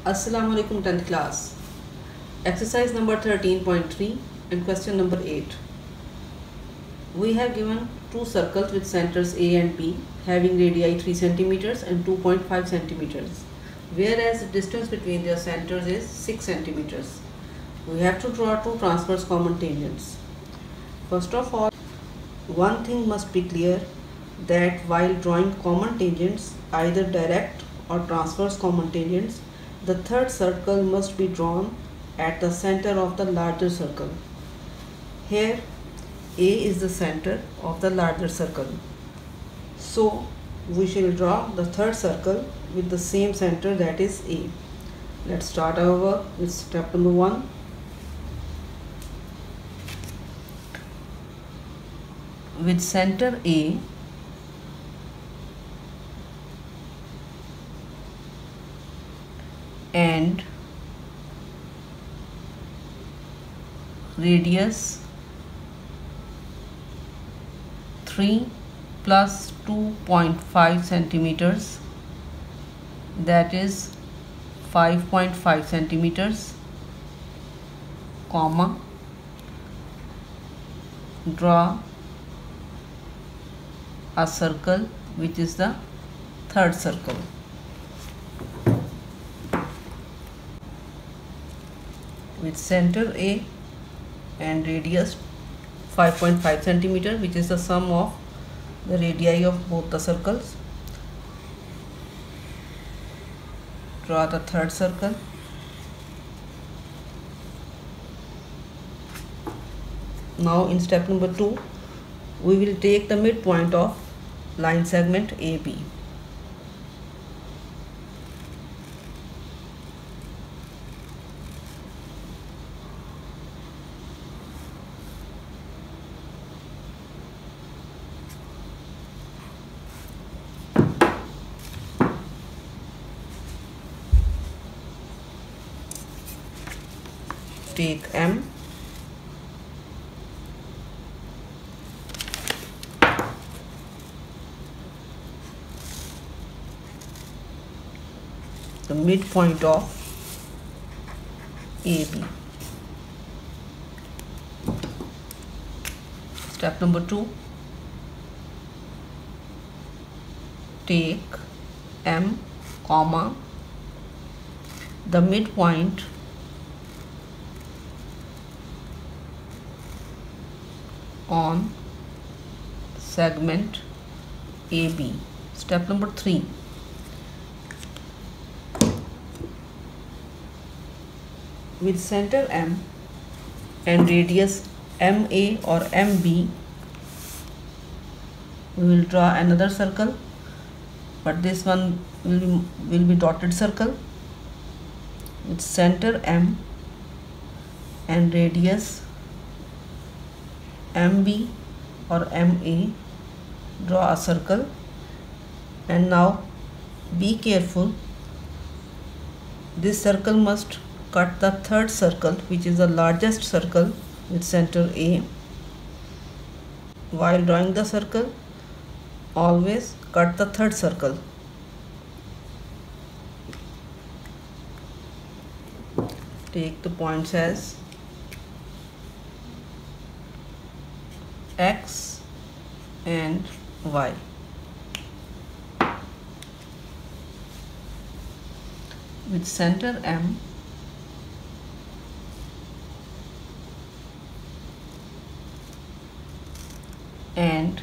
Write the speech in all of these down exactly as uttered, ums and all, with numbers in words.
Assalamu alaikum tenth class. Exercise number thirteen point three and question number eight. We have given two circles with centers A and B having radii three centimeters and two point five centimeters, whereas the distance between their centers is six centimeters. We have to draw two transverse common tangents. First of all, one thing must be clear, that while drawing common tangents, either direct or transverse common tangents, the third circle must be drawn at the center of the larger circle. Here A is the center of the larger circle. So we shall draw the third circle with the same center, that is A. Let's start our work with step number one. With center A, and radius three plus two point five centimeters, that is five point five centimeters, comma, draw a circle which is the third circle. With center A and radius five point five centimeter, which is the sum of the radii of both the circles, draw the third circle. Now in step number two, we will take the midpoint of line segment A B. Take M, the midpoint of A B. Step number two, take M, comma, the midpoint on segment A B. Step number three, with center M and radius M A or M B, we will draw another circle, but this one will be, will be dotted circle. With center M and radius M B or M A, draw a circle. And now be careful, this circle must cut the third circle, which is the largest circle with center A. While drawing the circle, always cut the third circle. Take the points as X and Y. With center M and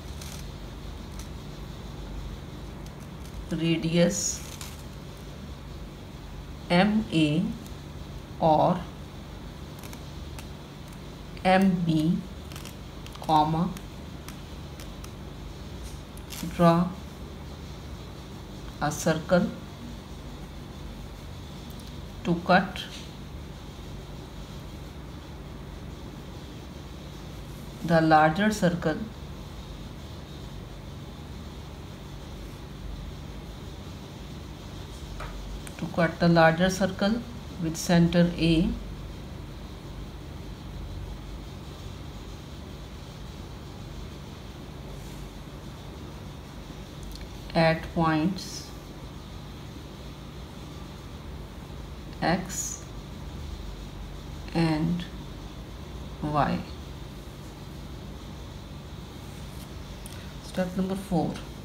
radius M A or M B, comma, draw a circle to cut the larger circle to cut the larger circle with center A at points X and Y. Step number four.